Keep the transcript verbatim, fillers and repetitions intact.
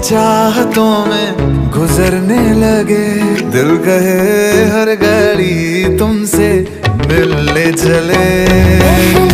चाहतों में गुजरने लगे, दिल कहे हर घड़ी तुमसे मिलने चले।